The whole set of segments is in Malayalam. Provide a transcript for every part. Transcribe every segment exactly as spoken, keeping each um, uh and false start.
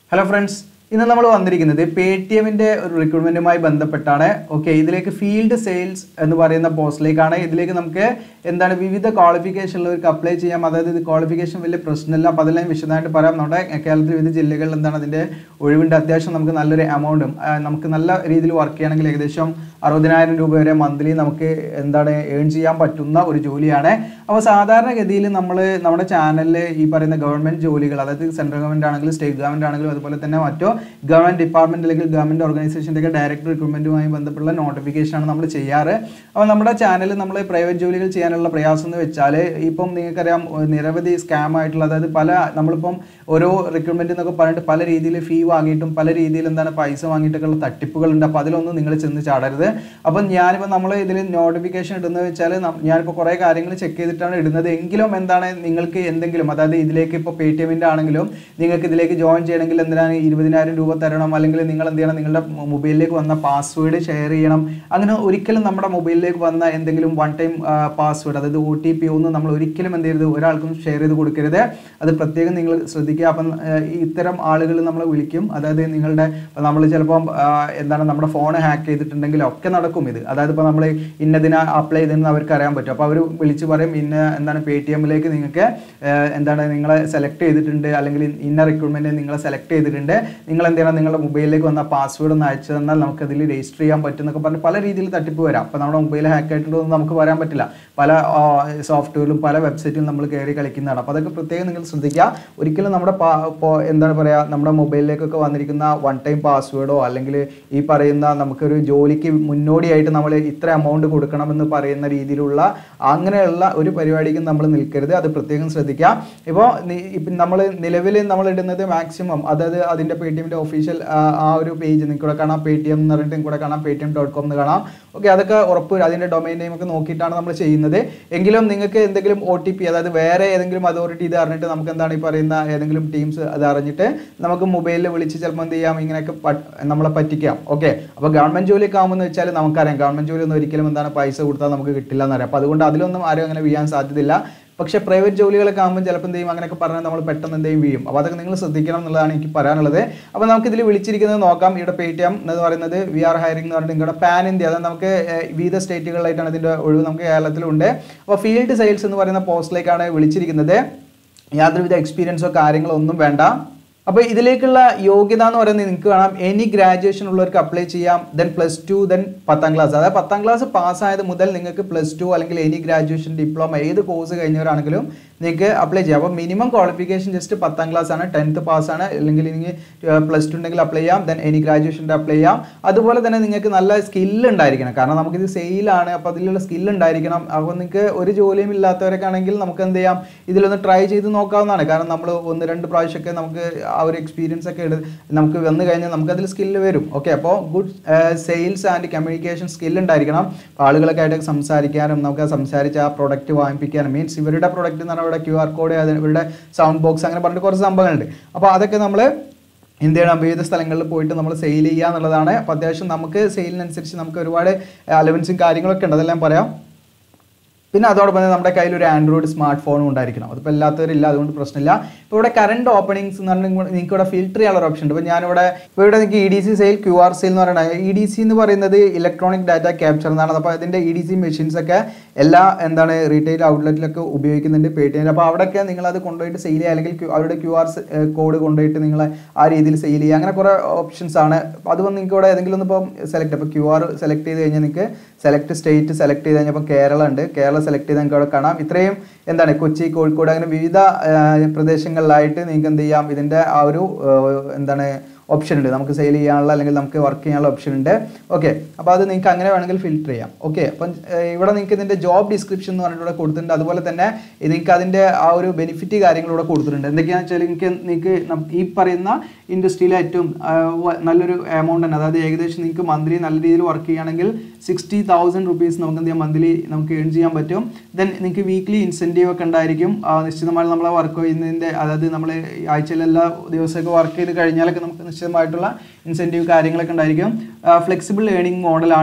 Hello friends, ഇന്ന് നമ്മൾ വന്നിരിക്കുന്നത് paytm ന്റെ ഒരു റിക്രൂട്ട്മെന്റുമായി ബന്ധപ്പെട്ടാണ്. ഓക്കേ, ഇതിലേക്ക് ഫീൽഡ് സെയിൽസ് എന്ന് പറയുന്ന പോസ്റ്റിലേക്കാണ്. ഇതിലേക്ക് നമുക്ക് എന്താണ് വിവിധ ക്വാളിഫിക്കേഷൻ ഉള്ളവർക്ക് അപ്ലൈ ചെയ്യാം. അതായത് ഇത് ക്വാളിഫിക്കേഷൻ വലിയ പ്രശ്നമില്ല. അപ്പോൾ അതെല്ലാം വിശദമായിട്ട് പറയാം. നമ്മുടെ കേരളത്തിൽ വിവിധ ജില്ലകളിൽ എന്താണ് അതിന്റെ ഒഴിവുണ്ട്. അത്യാവശ്യം നമുക്ക് നല്ലൊരു എമൗണ്ടും നമുക്ക് നല്ല രീതിയിൽ വർക്ക് ചെയ്യണമെങ്കിൽ ഏകദേശം അറുപതിനായിരം രൂപ വരെ മന്ത്ലി നമുക്ക് എന്താണ് ഏൺ ചെയ്യാൻ പറ്റുന്ന ഒരു ജോലിയാണ്. അപ്പോൾ സാധാരണഗതിയിൽ നമ്മൾ നമ്മുടെ ചാനലിൽ ഈ പറയുന്ന ഗവൺമെന്റ് ജോലികൾ, അതായത് സെൻട്രൽ ഗവൺമെന്റ് ആണെങ്കിലും സ്റ്റേറ്റ് ഗവൺമെന്റ് ആണെങ്കിലും അതുപോലെ തന്നെ മറ്റോ ഗവൺമെന്റ് ഡിപ്പാർട്ട്മെന്റ് അല്ലെങ്കിൽ ഗവൺമെന്റ് ഓർഗനൈസേഷൻ്റെ ഒക്കെ ഡയറക്റ്റ് റിക്രൂട്ട്മെന്റുമായി ബന്ധപ്പെട്ടുള്ള നോട്ടിഫിക്കേഷൻ ആണ് നമ്മൾ ചെയ്യാറ്. അപ്പോൾ നമ്മുടെ ചാനലിൽ നമ്മൾ പ്രൈവറ്റ് ജോലികൾ ചെയ്യാനുള്ള പ്രയാസം എന്ന് വെച്ചാൽ ഇപ്പം നിങ്ങൾക്കറിയാം നിരവധി സ്കാം ആയിട്ടുള്ള, അതായത് പല നമ്മളിപ്പം ഓരോ റിക്രൂട്ട്മെന്റ് എന്നൊക്കെ പറഞ്ഞിട്ട് പല രീതിയിൽ ഫീ വാങ്ങിയിട്ടും പല രീതിയിൽ എന്താണ് പൈസ വാങ്ങിയിട്ടൊക്കെയുള്ള തട്ടിപ്പുകളുണ്ട്. അപ്പോൾ അതിലൊന്നും നിങ്ങൾ ചെന്ന് ചാടരുത്. അപ്പം ഞാനിപ്പോൾ നമ്മൾ ഇതിൽ നോട്ടിഫിക്കേഷൻ ഇടുന്നത് വെച്ചാൽ ഞാനിപ്പോൾ കുറേ കാര്യങ്ങൾ ചെക്ക് ചെയ്തിട്ടാണ് ഇടുന്നത്. എങ്കിലും എന്താണ് നിങ്ങൾക്ക് എന്തെങ്കിലും, അതായത് ഇതിലേക്ക് ഇപ്പോൾ പേടിഎമ്മിൻ്റെ ആണെങ്കിലും നിങ്ങൾക്ക് ഇതിലേക്ക് ജോയിൻ ചെയ്യണമെങ്കിൽ എന്തിനാണ് ഇരുപതിനായിരം രൂപ തരണം, അല്ലെങ്കിൽ നിങ്ങൾ എന്ത് ചെയ്യണം, നിങ്ങളുടെ മൊബൈലിലേക്ക് വന്ന പാസ്വേഡ് ഷെയർ ചെയ്യണം. അങ്ങനെ ഒരിക്കലും നമ്മുടെ മൊബൈലിലേക്ക് വന്ന എന്തെങ്കിലും വൺ ടൈം പാസ്വേഡ്, അതായത് ഒ ടി പി ഒന്നും നമ്മൾ ഒരിക്കലും എന്ത് ചെയ്യരുത്, ഒരാൾക്കും ഷെയർ ചെയ്ത് കൊടുക്കരുത്. അത് പ്രത്യേകം നിങ്ങൾ ശ്രദ്ധിക്കുക. അപ്പം ഇത്തരം ആളുകൾ നമ്മളെ വിളിക്കും. അതായത് നിങ്ങളുടെ നമ്മൾ ചിലപ്പം എന്താണ് നമ്മുടെ ഫോൺ ഹാക്ക് ചെയ്തിട്ടുണ്ടെങ്കിൽ ഒക്കെ നടക്കും ഇത്. അതായത് ഇപ്പോൾ നമ്മൾ ഇന്നതിന് അപ്ലൈ ചെയ്തെന്ന് അവർക്ക് അറിയാൻ പറ്റും. അപ്പോൾ അവർ വിളിച്ച് പറയും ഇന്ന എന്താണ് പേടിഎമ്മിലേക്ക് നിങ്ങൾക്ക് എന്താണ് നിങ്ങളെ സെലക്ട് ചെയ്തിട്ടുണ്ട്, അല്ലെങ്കിൽ ഇന്ന റിക്രൂട്ട്മെൻറ്റ് നിങ്ങളെ സെലക്ട് ചെയ്തിട്ടുണ്ട്, നിങ്ങൾ എന്ത് ചെയ്യണം, നിങ്ങളുടെ മൊബൈലിലേക്ക് വന്ന പാസ്വേഡ് ഒന്ന് അയച്ചു തന്നാൽ നമുക്കതിൽ രജിസ്റ്റർ ചെയ്യാൻ പറ്റും എന്നൊക്കെ പറഞ്ഞ് പല രീതിയിൽ തട്ടിപ്പ് വരാം. അപ്പോൾ നമ്മുടെ മൊബൈൽ ഹാക്ക് ആയിട്ടുണ്ടോ എന്ന് നമുക്ക് പറയാൻ പറ്റില്ല. പല സോഫ്റ്റ്വെയറിലും പല വെബ്സൈറ്റിലും നമ്മൾ കയറി കളിക്കുന്നതാണ്. അപ്പോൾ അതൊക്കെ പ്രത്യേകം നിങ്ങൾ ശ്രദ്ധിക്കുക. ഒരിക്കലും നമ്മുടെ എന്താണ് പറയുക, നമ്മുടെ മൊബൈലിലേക്കൊക്കെ വന്നിരിക്കുന്ന വൺ ടൈം പാസ്വേഡോ അല്ലെങ്കിൽ ഈ പറയുന്ന നമുക്കൊരു ജോലിക്ക് മുന്നോടിയായിട്ട് നമ്മൾ ഇത്ര എമൗണ്ട് കൊടുക്കണമെന്ന് പറയുന്ന രീതിയിലുള്ള അങ്ങനെയുള്ള ഒരു പരിപാടിക്കും നമ്മൾ നിൽക്കരുത്. അത് പ്രത്യേകം ശ്രദ്ധിക്കുക. ഇപ്പോൾ ഇപ്പം നമ്മൾ നിലവിൽ നമ്മൾ ഇടുന്നത് മാക്സിമം, അതായത് അതിൻ്റെ പേടിഎമ്മിൻ്റെ ഒഫീഷ്യൽ ആ ഒരു പേജ് നിങ്ങൾക്ക് ഇവിടെ കാണാം, പേടിഎം എന്ന് പറഞ്ഞിട്ട് നിങ്ങൾക്ക് ഇവിടെ കാണാം, പേടിഎം ഡോട്ട് കോം എന്ന് കാണാം. ഓക്കെ, അതൊക്കെ ഉറപ്പ് അതിൻ്റെ ഡൊമൈൻ നെയിം ഒക്കെ നോക്കിയിട്ടാണ് നമ്മൾ ചെയ്യുന്നത്. എങ്കിലും നിങ്ങൾക്ക് എന്തെങ്കിലും ഒ ടി പി, അതായത് വേറെ ഏതെങ്കിലും അതോറിറ്റി ഇത് അറിഞ്ഞിട്ട് നമുക്ക് എന്താണ് ഈ പറയുന്ന ഏതെങ്കിലും ടീംസ് അത് അറിഞ്ഞിട്ട് നമുക്ക് മൊബൈലിൽ വിളിച്ച് ചിലപ്പോൾ എന്ത് ചെയ്യാം, ഇങ്ങനെയൊക്കെ നമ്മളെ പറ്റിക്കാം. ഓക്കെ, അപ്പോൾ ഗവൺമെൻറ് ജോലിയൊക്കെ ആകുമെന്ന് വെച്ചാൽ നമുക്കറിയാം ഗവൺമെൻറ് ജോലി ഒന്നും ഒരിക്കലും എന്താണ് പൈസ കൊടുത്താൽ നമുക്ക് കിട്ടില്ല എന്നറിയാം. അപ്പോൾ അതുകൊണ്ട് അതിലൊന്നും ആരും അങ്ങനെ വീഴാൻ സാധ്യതയില്ല. പക്ഷേ പ്രൈവറ്റ് ജോലികളൊക്കെ ആകുമ്പോൾ ചിലപ്പോൾ എന്ത് ചെയ്യും, അങ്ങനെയൊക്കെ പറഞ്ഞാൽ നമ്മൾ പെട്ടെന്ന് എന്തെങ്കിലും വീഴും. അപ്പോൾ അതൊക്കെ നിങ്ങൾ ശ്രദ്ധിക്കണം എന്നുള്ളതാണ് എനിക്ക് പറയാനുള്ളത്. അപ്പോൾ നമുക്ക് ഇതിൽ വിളിച്ചിരിക്കുന്നത് നോക്കാം. ഇവിടെ പേടിഎം എന്ന് പറയുന്നത് വി ആർ ഹയറിംഗ് എന്ന് പറഞ്ഞിട്ട് നിങ്ങളുടെ പാൻ ഇന്ത്യ, അതായത് നമുക്ക് വിവിധ സ്റ്റേറ്റുകളിലായിട്ടാണ് ഇതിൻ്റെ ഒഴിവ് നമുക്ക് കേരളത്തിലുണ്ട്. അപ്പോൾ ഫീൽഡ് സെയിൽസ് എന്ന് പറയുന്ന പോസ്റ്റിലേക്കാണ് വിളിച്ചിരിക്കുന്നത്. യാതൊരുവിധ എക്സ്പീരിയൻസോ കാര്യങ്ങളോ ഒന്നും വേണ്ട. അപ്പോൾ ഇതിലേക്കുള്ള യോഗ്യത എന്ന് പറയുന്നത് നിങ്ങൾക്ക് കാണാം, എനി ഗ്രാജുവേഷൻ ഉള്ളവർക്ക് അപ്ലൈ ചെയ്യാം. ദെൻ പ്ലസ് ടു, ദെൻ പത്താം ക്ലാസ്, അതായത് പത്താം ക്ലാസ് പാസ്സായത് മുതൽ നിങ്ങൾക്ക് പ്ലസ് ടു അല്ലെങ്കിൽ എനി ഗ്രാജുവേഷൻ ഡിപ്ലോമ ഏത് കോഴ്സ് കഴിഞ്ഞവരാണെങ്കിലും നിങ്ങൾക്ക് അപ്ലൈ ചെയ്യാം. അപ്പോൾ മിനിമം ക്വാളിഫിക്കേഷൻ ജസ്റ്റ് പത്താം ക്ലാസ് ആണ്, ടെൻത്ത് പാസ്സാണ്, അല്ലെങ്കിൽ ഇനി പ്ലസ് ടു ഉണ്ടെങ്കിൽ അപ്ലൈ ചെയ്യാം. ദെൻ എനി ഗ്രാജുവേഷൻ്റെ അപ്ലൈ ചെയ്യാം. അതുപോലെ തന്നെ നിങ്ങൾക്ക് നല്ല സ്കില്ല് ഉണ്ടായിരിക്കണം. കാരണം നമുക്കിത് സെയിലാണ്, അപ്പോൾ അതിലുള്ള സ്കില്ല് ഉണ്ടായിരിക്കണം. അപ്പോൾ നിങ്ങൾക്ക് ഒരു ജോലിയും ഇല്ലാത്തവരൊക്കെ ആണെങ്കിൽ നമുക്ക് എന്ത് ചെയ്യാം, ഇതിലൊന്ന് ട്രൈ ചെയ്ത് നോക്കാവുന്നതാണ്. കാരണം നമ്മൾ ഒന്ന് രണ്ട് പ്രാവശ്യമൊക്കെ നമുക്ക് ആ ഒരു എക്സ്പീരിയൻസ് ഒക്കെ എടുത്ത് നമുക്ക് വന്നു കഴിഞ്ഞാൽ നമുക്കതിൽ സ്കില്ല് വരും. ഓക്കെ, അപ്പോൾ good sales and communication skill ഉണ്ടായിരിക്കണം. അപ്പോൾ ആളുകളൊക്കെ ആയിട്ട് സംസാരിക്കാനും നമുക്ക് സംസാരിച്ച് ആ പ്രൊഡക്റ്റ് വാങ്ങിപ്പിക്കാനും, മീൻസ് ഇവരുടെ പ്രൊഡക്റ്റ് എന്ന് പറഞ്ഞാൽ ഇവിടെ ക്യു ആർ കോഡ്, ഇവരുടെ സൗണ്ട് ബോക്സ്, അങ്ങനെ പറഞ്ഞിട്ട് കുറച്ച് സംഭവങ്ങളുണ്ട്. അപ്പോൾ അതൊക്കെ നമ്മൾ എന്ത് ചെയ്യണം, വിവിധ സ്ഥലങ്ങളിൽ പോയിട്ട് നമ്മൾ സെയിൽ ചെയ്യുക എന്നുള്ളതാണ്. അപ്പോൾ അത്യാവശ്യം നമുക്ക് സെയിലിനനുസരിച്ച് നമുക്ക് ഒരുപാട് അലവൻസും കാര്യങ്ങളൊക്കെ ഉണ്ട്, അതെല്ലാം പറയാം. പിന്നെ അതോടൊപ്പം തന്നെ നമ്മുടെ കയ്യിൽ ഒരു ആൻഡ്രോയിഡ് സ്മാർട്ട് ഫോണും ഉണ്ടായിരിക്കണം. അതിപ്പോൾ എല്ലാത്തവരില്ല, അതുകൊണ്ട് പ്രശ്നമില്ല. ഇപ്പോൾ ഇവിടെ കറണ്ട് ഓപ്പണിങ്സ് എന്ന് പറഞ്ഞാൽ നിങ്ങൾക്ക് ഇവിടെ ഫിൽറ്റർ ചെയ്യാനുള്ള ഓപ്ഷൻ ഉണ്ട്. ഇപ്പോൾ ഞാനിവിടെ ഇപ്പോൾ ഇവിടെ നിങ്ങൾക്ക് E D C sale, Q R sale എന്ന് പറയുന്നത്, ഇ ഡി സി എന്ന് പറയുന്നത് ഇലക്ട്രോണിക് ഡാറ്റ ക്യാപ്ചർ എന്നാണ്. അപ്പോൾ അതിൻ്റെ ഇ ഡി സി മെഷീൻസ് ഒക്കെ എല്ലാ എന്താണ് റീറ്റെയിൽ ഔട്ട്ലെറ്റിലൊക്കെ ഉപയോഗിക്കുന്നുണ്ട് പേടിഎം. അപ്പോൾ അവിടെയൊക്കെ നിങ്ങളത് കൊണ്ടുപോയിട്ട് സെയിൽ ചെയ്യുക, അല്ലെങ്കിൽ അവരുടെ ക്യു ആർ കോഡ് കൊണ്ടുപോയിട്ട് നിങ്ങൾ ആ രീതിയിൽ സെയിൽ ചെയ്യുക. അങ്ങനെ കുറേ ഓപ്ഷൻസ് ആണ്. അത് വന്ന് നിങ്ങൾക്ക് ഇവിടെ ഏതെങ്കിലും ഒന്ന് ഇപ്പം സെലക്ട്, അപ്പോൾ ക്യു ആർ സെലക്ട് ചെയ്ത് കഴിഞ്ഞാൽ നിങ്ങൾക്ക് സെലക്ട് സ്റ്റേറ്റ് സെലക്ട് ചെയ്ത് കഴിഞ്ഞാൽ ഇപ്പോൾ കേരള ഉണ്ട്, കേരള സെലക്ട് ചെയ്ത് നിങ്ങൾക്ക് അവിടെ കാണാം. ഇത്രയും എന്താണ് കൊച്ചി, കോഴിക്കോട്, അങ്ങനെ വിവിധ പ്രദേശങ്ങളിലായിട്ട് നിങ്ങൾക്ക് എന്ത് ചെയ്യാം, ഇതിൻ്റെ ആ ഒരു എന്താണ് ഓപ്ഷൻ ഉണ്ട്. നമുക്ക് സെയിൽ ചെയ്യാനുള്ള അല്ലെങ്കിൽ നമുക്ക് വർക്ക് ചെയ്യാനുള്ള ഓപ്ഷൻ ഉണ്ട്. ഓക്കെ, അപ്പോൾ അത് നിങ്ങൾക്ക് അങ്ങനെ വേണമെങ്കിൽ ഫിൽറ്റർ ചെയ്യാം. ഓക്കെ, അപ്പം ഇവിടെ നിങ്ങൾക്ക് ഇതിൻ്റെ ജോബ് ഡിസ്ക്രിപ്ഷൻ എന്ന് പറഞ്ഞിട്ട് ഇവിടെ കൊടുത്തിട്ടുണ്ട്. അതുപോലെ തന്നെ നിങ്ങൾക്ക് അതിൻ്റെ ആ ഒരു ബെനിഫിറ്റ് കാര്യങ്ങളിവിടെ കൊടുത്തിട്ടുണ്ട്. എന്തൊക്കെയാണെന്ന് വെച്ചാൽ നിങ്ങൾക്ക് നിങ്ങൾക്ക് ഈ പറയുന്ന ഇൻഡസ്ട്രിയിലെ ഏറ്റവും നല്ലൊരു എമൗണ്ട് തന്നെ, അതായത് ഏകദേശം നിങ്ങൾക്ക് മന്ത്ലി നല്ല രീതിയിൽ വർക്ക് ചെയ്യുകയാണെങ്കിൽ സിക്സ്റ്റി തൗസൻഡ് റുപ്പീസ് നമുക്ക് എന്ത് ചെയ്യാം, മന്ത്ലി നമുക്ക് ഏൺ ചെയ്യാൻ പറ്റും. ദെൻ നിങ്ങൾക്ക് വീക്ക്ലി ഇൻസെൻറ്റീവ് ഒക്കെ ഉണ്ടായിരിക്കും. നിശ്ചിതമായി നമ്മളെ വർക്ക് ചെയ്യുന്നതിൻ്റെ, അതായത് നമ്മൾ ആഴ്ചയിൽ എല്ലാ ദിവസമൊക്കെ വർക്ക് ചെയ്ത് കഴിഞ്ഞാലൊക്കെ നമുക്ക് നിശ്ചിതമായിട്ടുള്ള ഇൻസെൻറ്റീവ് കാര്യങ്ങളൊക്കെ ഉണ്ടായിരിക്കും. ഫ്ലെക്സിബിൾ ഏണിംഗ് മോഡലാണ്.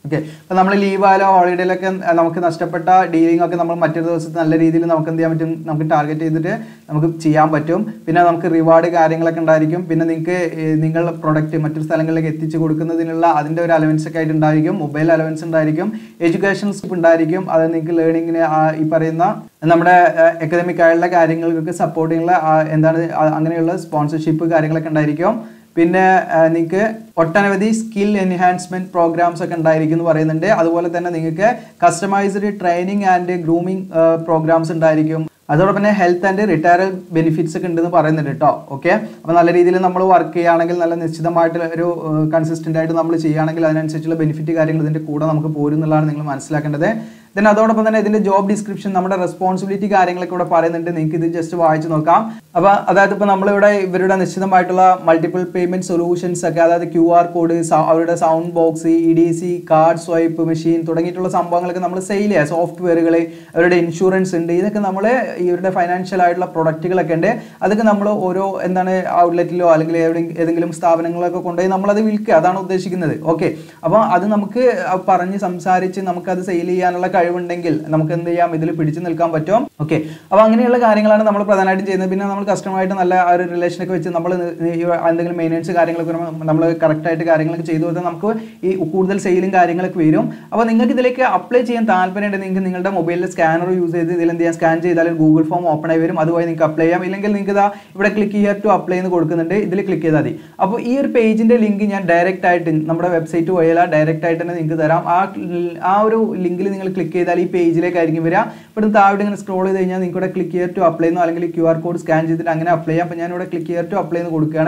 ഓക്കെ, അപ്പോൾ നമ്മൾ ലീവായാലോ ഹോളിഡേയിലൊക്കെ നമുക്ക് നഷ്ടപ്പെട്ട ഡീലിംഗ് ഒക്കെ നമ്മൾ മറ്റൊരു ദിവസത്തെ നല്ല രീതിയിൽ നമുക്ക് എന്ത് ചെയ്യാൻ പറ്റും, നമുക്ക് ടാർഗറ്റ് ചെയ്തിട്ട് നമുക്ക് ചെയ്യാൻ പറ്റും. പിന്നെ നമുക്ക് റിവാർഡ് കാര്യങ്ങളൊക്കെ ഉണ്ടായിരിക്കും. പിന്നെ നിങ്ങൾക്ക് നിങ്ങളുടെ പ്രൊഡക്റ്റ് മറ്റൊരു സ്ഥലങ്ങളിലേക്ക് എത്തിച്ച് കൊടുക്കുന്നതിനുള്ള അതിൻ്റെ ഒരു അലവൻസ് ഒക്കെ ആയിട്ട് ഉണ്ടായിരിക്കും. മൊബൈൽ അലവൻസ് ഉണ്ടായിരിക്കും, എഡ്യൂക്കേഷൻ സ്കോപ്പ് ഉണ്ടായിരിക്കും. അത് നിങ്ങൾക്ക് ലേണിങ്ങിന് ഈ പറയുന്ന നമ്മുടെ അക്കാദമിക് ആയുള്ള കാര്യങ്ങൾക്കൊക്കെ സപ്പോർട്ട് ചെയ്യാനുള്ള എന്താണ് അങ്ങനെയുള്ള സ്പോൺസർഷിപ്പ് കാര്യങ്ങളൊക്കെ ഉണ്ടായിരിക്കും. പിന്നെ നിങ്ങൾക്ക് ഒട്ടനവധി സ്കിൽ എൻഹാൻസ്മെൻറ്റ് പ്രോഗ്രാംസ് ഒക്കെ ഉണ്ടായിരിക്കും എന്ന് പറയുന്നുണ്ട്. അതുപോലെ തന്നെ നിങ്ങൾക്ക് customised training and grooming programmes ഉണ്ടായിരിക്കും. അതോടൊപ്പം തന്നെ ഹെൽത്ത് ആൻഡ് റിട്ടയറൽ ബെനിഫിറ്റ്സ് ഒക്കെ ഉണ്ടെന്ന് പറയുന്നുണ്ട് കേട്ടോ. ഓക്കെ, അപ്പോൾ നല്ല രീതിയിൽ നമ്മൾ വർക്ക് ചെയ്യുകയാണെങ്കിൽ, നല്ല നിശ്ചിതമായിട്ടുള്ള ഒരു കൺസിസ്റ്റൻ്റ് ആയിട്ട് നമ്മൾ ചെയ്യുകയാണെങ്കിൽ അതിനനുസരിച്ചുള്ള ബെനിഫിറ്റ് കാര്യങ്ങൾ ഇതിൻ്റെ കൂടെ നമുക്ക് പോരും എന്നുള്ളതാണ് നിങ്ങൾ മനസ്സിലാക്കേണ്ടത്. ദെൻ അതോടൊപ്പം തന്നെ ഇതിൻ്റെ ജോബ് ഡിസ്ക്രിപ്ഷൻ നമ്മുടെ റെസ്പോൺസിബിലിറ്റി കാര്യങ്ങളൊക്കെ ഇവിടെ പറയുന്നുണ്ട്. നിങ്ങൾക്ക് ഇത് ജസ്റ്റ് വായിച്ച് നോക്കാം. അപ്പോൾ അതായത് ഇപ്പോൾ നമ്മളിവിടെ ഇവരുടെ നിശ്ചിതമായിട്ടുള്ള മൾട്ടിപ്പിൾ പേയ്മെൻറ്റ് സൊല്യൂഷൻസ് ഒക്കെ, അതായത് ക്യു ആർ കോഡ്, അവരുടെ sound box, E D C, card swipe machine തുടങ്ങിയിട്ടുള്ള സംഭവങ്ങളൊക്കെ നമ്മൾ സെയിൽ ചെയ്യുക. സോഫ്റ്റ്വെയറുകൾ, അവരുടെ ഇൻഷുറൻസ് ഉണ്ട്. ഇതൊക്കെ നമ്മൾ ഇവരുടെ ഫൈനാൻഷ്യൽ ആയിട്ടുള്ള പ്രൊഡക്റ്റുകളൊക്കെ ഉണ്ട്. അതൊക്കെ നമ്മൾ ഓരോ എന്താണ് ഔട്ട്ലെറ്റിലോ അല്ലെങ്കിൽ ഏതെങ്കിലും സ്ഥാപനങ്ങളൊക്കെ കൊണ്ടുപോയി നമ്മളത് വിൽക്കുക. അതാണ് ഉദ്ദേശിക്കുന്നത്. ഓക്കെ, അപ്പോൾ അത് നമുക്ക് പറഞ്ഞ് സംസാരിച്ച് നമുക്കത് സെയിൽ ചെയ്യാനുള്ള കഴിവുണ്ടെങ്കിൽ നമുക്ക് എന്ത് ചെയ്യാം, ഇതിൽ പിടിച്ചു നിൽക്കാൻ പറ്റും. ഓക്കെ, അപ്പോൾ അങ്ങനെയുള്ള കാര്യങ്ങളാണ് നമ്മൾ പ്രധാനമായിട്ടും ചെയ്യുന്നത്. പിന്നെ നമ്മൾ കസ്റ്റമറായിട്ട് നല്ല ഒരു റിലേഷനൊക്കെ വെച്ച് നമ്മൾ എന്തെങ്കിലും മെയിനൻസ് കാര്യങ്ങളൊക്കെ നമ്മൾ കറക്റ്റായിട്ട് കാര്യങ്ങളൊക്കെ ചെയ്തു കൊടുത്താൽ നമുക്ക് ഈ കൂടുതൽ സെയിലും കാര്യങ്ങളൊക്കെ വരും. അപ്പോൾ നിങ്ങൾക്ക് ഇതിലേക്ക് അപ്ലൈ ചെയ്യാൻ താല്പര്യമുണ്ട്, നിങ്ങൾക്ക് നിങ്ങളുടെ മൊബൈലിൽ സ്കാനർ യൂസ് ചെയ്ത് ഇതിൽ എന്ത് ചെയ്യാം, സ്കാൻ ചെയ്താൽ ഗൂഗിൾ ഫോം ഓപ്പൺ ആയി വരും. അതുവഴി നിങ്ങൾക്ക് അപ്ലൈ ചെയ്യാം. ഇല്ലെങ്കിൽ നിങ്ങൾക്ക് ഇതാ ഇവിടെ ക്ലിക്ക് ഹിയർ ടു അപ്ലൈ എന്ന് കൊടുക്കുന്നുണ്ട്. ഇതിൽ ക്ലിക്ക് ചെയ്താൽ മതി. അപ്പോൾ ഈ ഒരു പേജിൻ്റെ ലിങ്ക് ഞാൻ ഡയറക്റ്റ് ആയിട്ട് നമ്മുടെ വെബ്സൈറ്റ് വഴിയല്ല ഡയറക്റ്റ് ആയിട്ട് തന്നെ നിങ്ങൾക്ക് തരാം. ആ ആ ഒരു ലിങ്കിൽ നിങ്ങൾ ക്ലിക്ക് ചെയ്താൽ ഈ പേജിലേക്കായിരിക്കും വരിക. ഇവിടെ താഴെ ഇങ്ങനെ സ്ക്രോൾ ചെയ്ത് കഴിഞ്ഞാൽ നിങ്ങൾക്ക് ഇവിടെ ക്ലിക്ക് ഹിയർ ടു അപ്ലൈ എന്നോ അല്ലെങ്കിൽ ക്യു ആർ കോഡ് സ്കാൻ ചെയ്തിട്ട് അങ്ങനെ അപ്ലൈ ചെയ്യാം. അപ്പോൾ ഞാനിവിടെ ക്ലിക്ക് ഹിയർ ടു അപ്ലൈ എന്ന് കൊടുക്കുകയാണ്.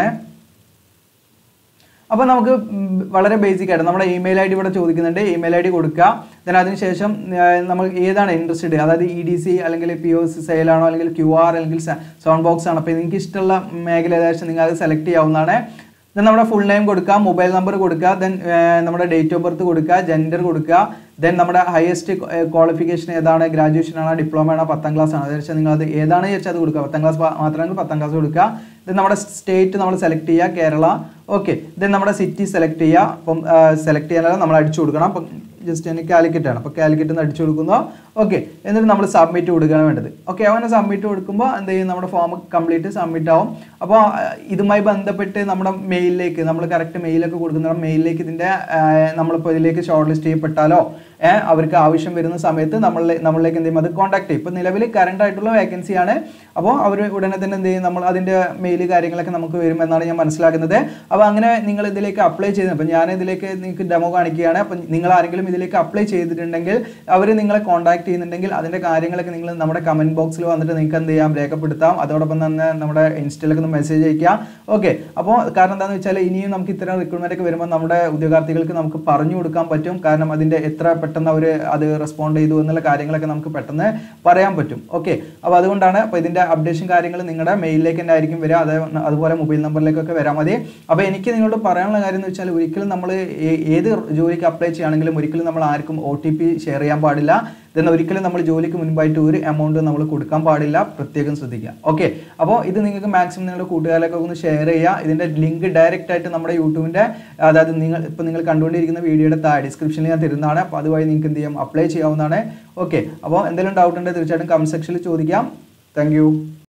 അപ്പോൾ നമുക്ക് വളരെ ബേസിക് ആയിട്ട് നമ്മുടെ ഇമെയിൽ ഐ ഡി ഇവിടെ ചോദിക്കുന്നുണ്ട്. ഇമെയിൽ ഐ ഡി കൊടുക്കുക. ദെൻ അതിനുശേഷം നമ്മൾ ഏതാണ് ഇൻട്രസ്റ്റഡ്, അതായത് ഇ ഡി സി അല്ലെങ്കിൽ പി ഒ സി സെയിലാണോ അല്ലെങ്കിൽ ക്യു ആർ അല്ലെങ്കിൽ സൗണ്ട് ബോക്സ് ആണോ. അപ്പോൾ നിങ്ങൾക്ക് ഇഷ്ടമുള്ള മേഖല ഏകദേശം നിങ്ങൾ അത് സെലക്ട് ചെയ്യാവുന്നതാണ്. ദെൻ നമ്മുടെ ഫുൾ നെയിം കൊടുക്കുക, മൊബൈൽ നമ്പർ കൊടുക്കുക, ദെൻ നമ്മുടെ ഡേറ്റ് ഓഫ് ബർത്ത് കൊടുക്കുക, ജെൻഡർ കൊടുക്കുക, ദെൻ നമ്മുടെ ഹയസ്റ്റ് ക്വാളിഫിക്കേഷൻ ഏതാണ്, ഗ്രാജുവേഷൻ ആണോ, ഡിപ്ലോമ ആണോ, പത്താം ക്ലാസ് ആണോ, ഏകദേശം നിങ്ങൾ അത് ഏതാണ് ചോദിച്ചാൽ അത് കൊടുക്കുക. പത്താം ക്ലാസ് മാത്രമെങ്കിൽ പത്താം ക്ലാസ് കൊടുക്കുക. ദെൻ നമ്മുടെ സ്റ്റേറ്റ് നമ്മൾ സെലക്ട് ചെയ്യുക, കേരള. ഓക്കെ, ദെൻ നമ്മുടെ സിറ്റി സെലക്ട് ചെയ്യുക. അപ്പം സെലക്ട് ചെയ്യാനാലും നമ്മൾ അടിച്ചു കൊടുക്കണം. അപ്പം ജസ്റ്റ് എനിക്ക് കാലിക്കറ്റ് ആണ്, അപ്പോൾ കാലിക്കറ്റ് നിന്ന് അടിച്ചു കൊടുക്കുന്നു. ഓക്കെ, എന്നിട്ട് നമ്മൾ സബ്മിറ്റ് കൊടുക്കുകയാണ് വേണ്ടത്. ഓക്കെ, അവനെ സബ്മിറ്റ് കൊടുക്കുമ്പോൾ എന്ത് ചെയ്യും, നമ്മുടെ ഫോം കംപ്ലീറ്റ് സബ്മിറ്റ് ആവും. അപ്പോൾ ഇതുമായി ബന്ധപ്പെട്ട് നമ്മുടെ മെയിലിലേക്ക് നമ്മൾ കറക്റ്റ് മെയിലൊക്കെ കൊടുക്കുന്ന മെയിലിലേക്ക് ഇതിൻ്റെ നമ്മളിപ്പോൾ ഇതിലേക്ക് ഷോർട്ട് ലിസ്റ്റ് ചെയ്യപ്പെട്ടാലോ അവർക്ക് ആവശ്യം വരുന്ന സമയത്ത് നമ്മളെ നമ്മളിലേക്ക് എന്ത് ചെയ്യും, അത് കോൺടാക്ട് ചെയ്യും. ഇപ്പോൾ നിലവിൽ കറണ്ട് ആയിട്ടുള്ള വേക്കൻസിയാണ്. അപ്പോൾ അവർ ഉടനെ തന്നെ എന്ത് ചെയ്യും, നമ്മൾ അതിൻ്റെ മെയിൽ കാര്യങ്ങളൊക്കെ നമുക്ക് വരുമെന്നാണ് ഞാൻ മനസ്സിലാക്കുന്നത്. അപ്പോൾ അങ്ങനെ നിങ്ങൾ ഇതിലേക്ക് അപ്ലൈ ചെയ്യുന്നത്, അപ്പോൾ ഞാൻ ഇതിലേക്ക് നിങ്ങൾക്ക് ഡെമോ കാണിക്കുകയാണ്. അപ്പം നിങ്ങൾ ആരെങ്കിലും ഇതിലേക്ക് അപ്ലൈ ചെയ്തിട്ടുണ്ടെങ്കിൽ അവർ നിങ്ങളെ കോൺടാക്ട് ചെയ്യുന്നുണ്ടെങ്കിൽ അതിൻ്റെ കാര്യങ്ങളൊക്കെ നിങ്ങൾ നമ്മുടെ കമൻറ്റ് ബോക്സിൽ വന്നിട്ട് നിങ്ങൾക്ക് എന്ത് ചെയ്യാം, രേഖപ്പെടുത്താം. അതോടൊപ്പം തന്നെ നമ്മുടെ ഇൻസ്റ്റയിലൊക്കെ ഒന്ന് മെസ്സേജ് അയക്കുക. ഓക്കെ, അപ്പോൾ കാരണം എന്താണെന്ന് വെച്ചാൽ ഇനിയും നമുക്ക് ഇത്തരം റിക്രൂട്ട്മെൻ്റ് ഒക്കെ വരുമ്പോൾ നമ്മുടെ ഉദ്യോഗാർത്ഥികൾക്ക് നമുക്ക് പറഞ്ഞു കൊടുക്കാൻ പറ്റും. കാരണം അതിൻ്റെ എത്ര പെട്ടെന്ന് അവർ അത് റെസ്പോണ്ട് ചെയ്തു എന്നുള്ള കാര്യങ്ങളൊക്കെ നമുക്ക് പെട്ടെന്ന് പറയാൻ പറ്റും. ഓക്കെ, അപ്പോൾ അതുകൊണ്ടാണ് അപ്പോൾ ഇതിൻ്റെ അപ്ഡേഷൻ കാര്യങ്ങൾ നിങ്ങളുടെ മെയിലിലേക്ക് തന്നെ ആയിരിക്കും വരിക. അത് അതുപോലെ മൊബൈൽ നമ്പറിലേക്കൊക്കെ വരാൻ മതി. അപ്പോൾ എനിക്ക് നിങ്ങളോട് പറയാനുള്ള കാര്യം എന്ന് വെച്ചാൽ ഒരിക്കലും നമ്മൾ ഏത് ജോലിക്ക് അപ്ലൈ ചെയ്യുകയാണെങ്കിലും ഒരിക്കലും നമ്മൾ ആർക്കും ഒ ടി പി ഷെയർ ചെയ്യാൻ പാടില്ല. then ഒരിക്കലും നമ്മൾ ജോലിക്ക് മുൻപായിട്ട് ഒരു എമൗണ്ട് നമ്മൾ കൊടുക്കാൻ പാടില്ല, പ്രത്യേകം ശ്രദ്ധിക്കുക. ഓക്കെ, അപ്പോൾ ഇത് നിങ്ങൾക്ക് മാക്സിമം നിങ്ങളുടെ കൂട്ടുകാരിലൊക്കെ ഒന്ന് ഷെയർ ചെയ്യുക. ഇതിൻ്റെ ലിങ്ക് ഡയറക്റ്റ് ആയിട്ട് നമ്മുടെ യൂട്യൂബിൻ്റെ അതായത് നിങ്ങൾ ഇപ്പോൾ നിങ്ങൾ കണ്ടുകൊണ്ടിരിക്കുന്ന വീഡിയോയുടെ താഴെ ഡിസ്ക്രിപ്ഷനിൽ ഞാൻ തരുന്നതാണ്. അപ്പോൾ അതുവഴി നിങ്ങൾക്ക് എന്ത് ചെയ്യാം, അപ്ലൈ ചെയ്യാവുന്നതാണ്. ഓക്കെ, അപ്പോൾ എന്തെങ്കിലും ഡൗട്ട് ഉണ്ടെങ്കിൽ തീർച്ചയായിട്ടും കമൻറ്റ് സെക്ഷനിൽ ചോദിക്കാം. താങ്ക്